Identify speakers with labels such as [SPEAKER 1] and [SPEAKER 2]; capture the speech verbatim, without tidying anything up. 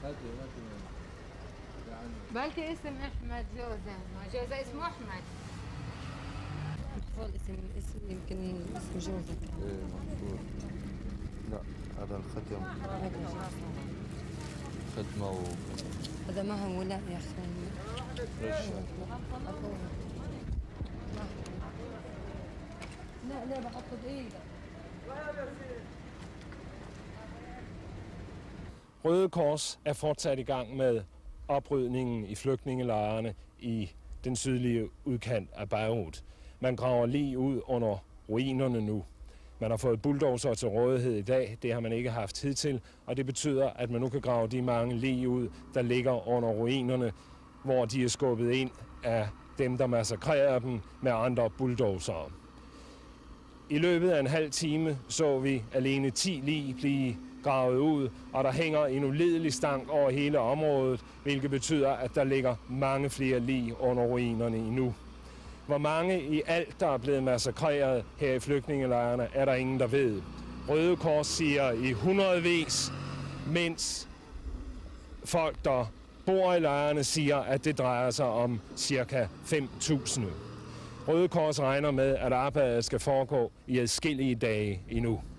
[SPEAKER 1] بلكي اسم احمد جوزة جوزة اسمه احمد
[SPEAKER 2] اطفال اسم اسم يمكن اسم جوزة
[SPEAKER 3] ايه مفروض. لا هذا الختم ختمه و
[SPEAKER 2] هذا ما هو لا يا اخي
[SPEAKER 3] رشا.
[SPEAKER 2] لا لا بحط بايدك.
[SPEAKER 4] Røde Kors er fortsat i gang med oprydningen i flygtningelejrene i den sydlige udkant af Beirut. Man graver lig ud under ruinerne nu. Man har fået bulldozer til rådighed i dag, det har man ikke haft tid til, og det betyder, at man nu kan grave de mange lig ud, der ligger under ruinerne, hvor de er skubbet ind af dem, der massakrerer dem med andre bulldozere. I løbet af en halv time så vi alene ti lig blive gravet ud, og der hænger en ulidelig stank over hele området, hvilket betyder, at der ligger mange flere lig under ruinerne endnu. Hvor mange i alt, der er blevet massakreret her i flygtningelejrene, er der ingen, der ved. Røde Kors siger i hundredvis, mens folk, der bor i lejrene, siger, at det drejer sig om cirka fem tusind. Røde Kors regner med, at arbejdet skal foregå i adskillige dage endnu.